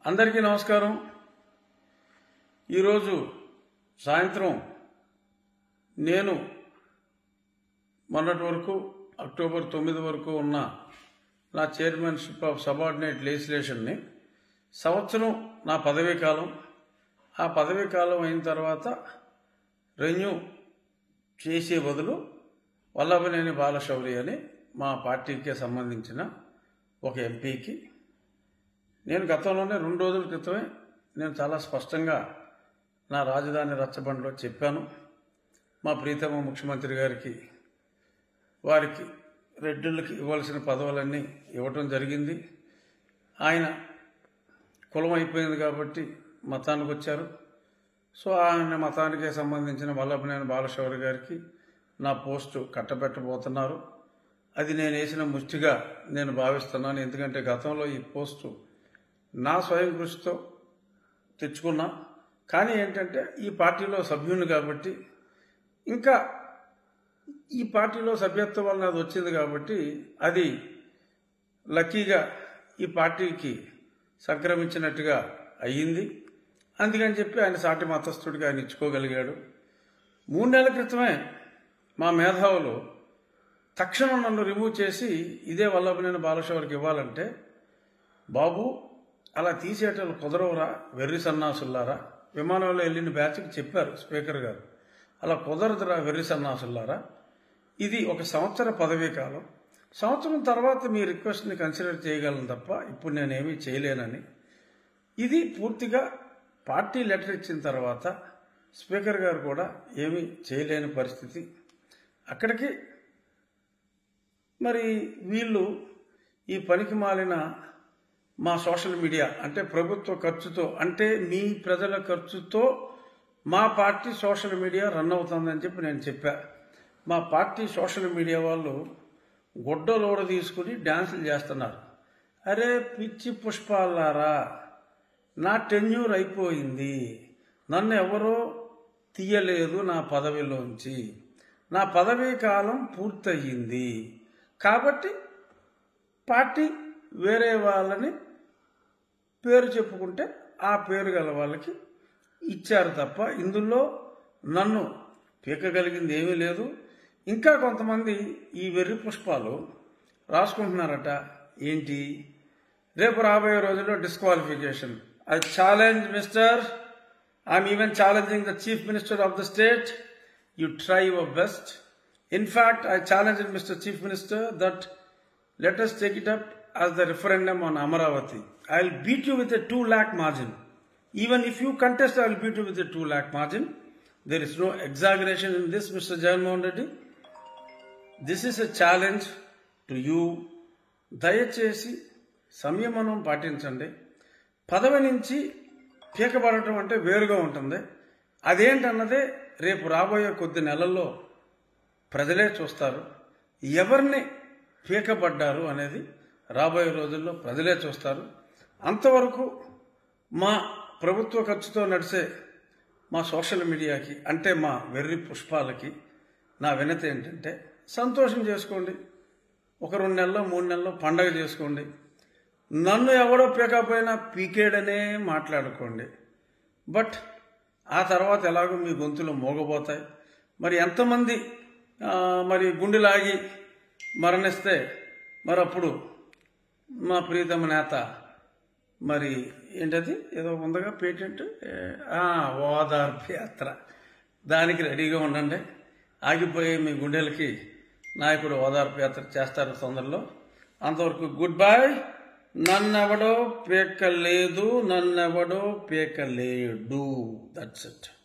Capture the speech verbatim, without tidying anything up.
అందరికీ నమస్కారం। ఈరోజు సాయంత్రం నేను మొన్నటి వరకు అక్టోబర్ తొమ్మిది వరకు ఉన్న నా చైర్మన్షిప్ ఆఫ్ సబార్డినేట్ లెజిస్లేషన్ని సంవత్సరం నా పదవీ కాలం ఆ పదవీ కాలం అయిన తర్వాత రెన్యూ చేసే బదులు వల్లభనేని బాలశౌరి అని మా పార్టీకి సంబంధించిన ఒక ఎంపీకి నేను గతంలోనే రెండు రోజుల క్రితమే నేను చాలా స్పష్టంగా నా రాజధాని రచ్చబండలో చెప్పాను। మా ప్రీతమ ముఖ్యమంత్రి గారికి వారికి రెడ్డిళ్ళకి ఇవ్వాల్సిన పదవులన్నీ ఇవ్వటం జరిగింది। ఆయన కులం అయిపోయింది కాబట్టి మతానికి వచ్చారు। సో ఆయన మతానికి సంబంధించిన వల్లభనేని బాలశౌరి గారికి నా పోస్టు కట్టబెట్టబోతున్నారు। అది నేను వేసిన ముష్టిగా నేను భావిస్తున్నాను। ఎందుకంటే గతంలో ఈ పోస్టు నా స్వయం కృషితో తెచ్చుకున్నా, కానీ ఏంటంటే ఈ పార్టీలో సభ్యుని కాబట్టి ఇంకా ఈ పార్టీలో సభ్యత్వం వలన అది వచ్చింది కాబట్టి అది లక్కీగా ఈ పార్టీకి సంక్రమించినట్టుగా అయ్యింది। అందుకని చెప్పి ఆయన సాటి మతస్థుడిగా ఆయన ఇచ్చుకోగలిగాడు। మూడు నెలల క్రితమే మా మేధావులు తక్షణం నన్ను రిమూవ్ చేసి ఇదే వల్లభనేని బాలశౌరికి ఇవ్వాలంటే, బాబు అలా తీసేటలు కుదరవురా వెర్రి సన్నాసుల్లారా, విమానంలో వెళ్ళిన బ్యాచ్కి చెప్పారు స్పీకర్ గారు, అలా కుదరదురా వెర్రి సన్నాసుల్లారా, ఇది ఒక సంవత్సర పదవీ కాలం, సంవత్సరం తర్వాత మీ రిక్వెస్ట్ని కన్సిడర్ చేయగలను తప్ప ఇప్పుడు నేనేమీ చేయలేనని, ఇది పూర్తిగా పార్టీ లెటర్ ఇచ్చిన తర్వాత స్పీకర్ గారు కూడా ఏమీ చేయలేని పరిస్థితి। అక్కడికి మరి వీళ్ళు ఈ పనికి మాలిన మా సోషల్ మీడియా అంటే ప్రభుత్వ ఖర్చుతో అంటే మీ ప్రజల ఖర్చుతో మా పార్టీ సోషల్ మీడియా రన్ అవుతుందని చెప్పి నేను చెప్పా। మా పార్టీ సోషల్ మీడియా వాళ్ళు గుడ్డలోడ తీసుకుని డ్యాన్సులు చేస్తున్నారు। అరే పిచ్చి పుష్పాలారా, నా టెన్యూర్ అయిపోయింది, నన్ను ఎవరో తీయలేదు నా పదవిలోంచి, నా పదవీ కాలం పూర్తయింది కాబట్టి పార్టీ వేరే వాళ్ళని పేరు చెప్పుకుంటే ఆ పేరు గల వాళ్ళకి ఇచ్చారు తప్ప ఇందులో నన్ను పీకగలిగింది ఏమీ లేదు। ఇంకా కొంతమంది ఈ వెర్రి పుష్పాలు రాసుకుంటున్నారట, ఏంటి రేపు రాబోయే రోజుల్లో disqualification. I challenge mister, I'm even challenging the chief minister of the state, you try your best. In fact I challenge mister chief minister that let us take it up as the referendum on Amaravati. I will beat you with a two lakh margin. Even if you contest, I will beat you with a two lakh margin. There is no exaggeration in this, Mister Jagan Reddy. This is a challenge to you. దయచేసి సంయమనం పాటించండి। పదవి నుంచి పీకబడటం అంటే వేరుగా ఉంటుంది, అదేంటన్నదే రేపు రాబోయే కొద్ది నెలల్లో ప్రజలే చూస్తారు। ఎవరిని పీకబడ్డారు అనేది రాబోయే రోజుల్లో ప్రజలే చూస్తారు। అంతవరకు మా ప్రభుత్వ ఖర్చుతో నడిచే మా సోషల్ మీడియాకి అంటే మా వెర్రి పుష్పాలకి నా వినతి ఏంటంటే, సంతోషం చేసుకోండి, ఒక రెండు నెలల్లో మూడు నెలల్లో పండగ చేసుకోండి, నన్ను ఎవడో పీకపోయినా పీకేడనే మాట్లాడుకోండి, బట్ ఆ తర్వాత ఎలాగో మీ గొంతులు మోగబోతాయి। మరి ఎంతమంది మరి గుండెలాగి మరణిస్తే మరి అప్పుడు మా ప్రీతమ నేత మరి ఏంటది ఏదో ఉందగా పేటెంట్ ఓదార్పు యాత్ర, దానికి రెడీగా ఉండండి। ఆగిపోయి మీ గుండెలకి నాయకుడు ఓదార్పు యాత్ర చేస్తారు తొందరలో। అంతవరకు గుడ్ బై। నన్నెవడో పీకలేదు, నన్నెవడో పీకలేడు, దట్స్ ఇట్।